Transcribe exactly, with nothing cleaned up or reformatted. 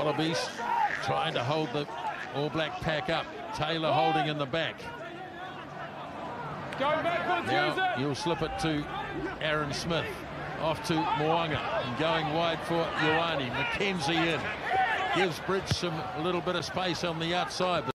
Wallabies trying to hold the All Black pack up. Taylor holding in the back. Now you'll slip it to Aaron Smith. Off to Mo'unga and going wide for Ioane. McKenzie in. Gives Bridge some a little bit of space on the outside.